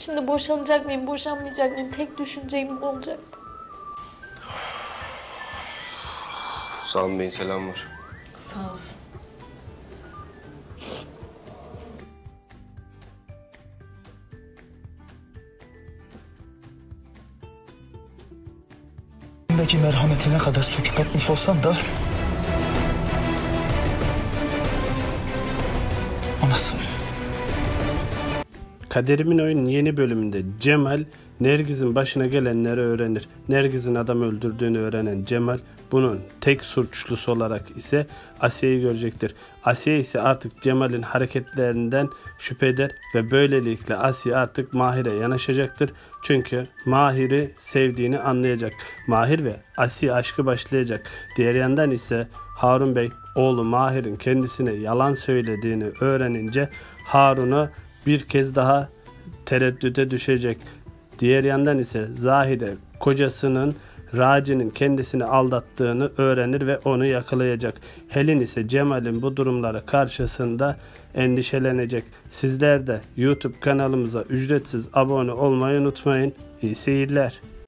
Şimdi boşanacak mıyım, boşanmayacak mıyım? Tek düşüncem bu olacaktı. Sami Bey'in selam var. Sağ olsun. Bendeki merhametine kadar söküp atmış olsam da anasını. Kaderimin Oyun'un yeni bölümünde Cemal, Nergiz'in başına gelenleri öğrenir. Nergiz'in adam öldürdüğünü öğrenen Cemal, bunun tek suçlusu olarak ise Asiye'yi görecektir. Asiye ise artık Cemal'in hareketlerinden şüphe eder ve böylelikle Asiye artık Mahir'e yanaşacaktır. Çünkü Mahir'i sevdiğini anlayacak. Mahir ve Asiye aşkı başlayacak. Diğer yandan ise Harun Bey, oğlu Mahir'in kendisine yalan söylediğini öğrenince Harun'u bir kez daha tereddüte düşecek. Diğer yandan ise Zahide kocasının Raci'nin kendisini aldattığını öğrenir ve onu yakalayacak. Helin ise Cemal'in bu durumları karşısında endişelenecek. Sizler de YouTube kanalımıza ücretsiz abone olmayı unutmayın. İyi seyirler.